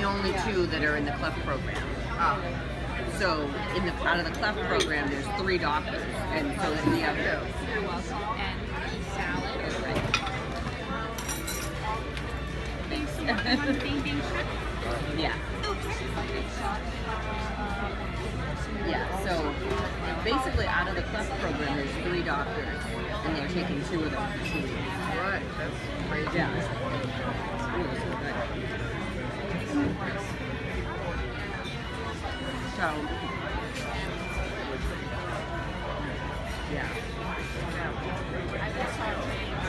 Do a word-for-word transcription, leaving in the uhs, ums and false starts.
the only two that are in the cleft program. Oh. So in the out of the cleft program, there's three doctors, and so we have You're welcome. And salad or bread. Thanks so much. You want the bing bing shrimp? yeah. Yeah, so basically out of the cleft program, there's three doctors, and they're taking two of them. Right, that's crazy. Yeah. Ooh, so good. So, yeah. I will saute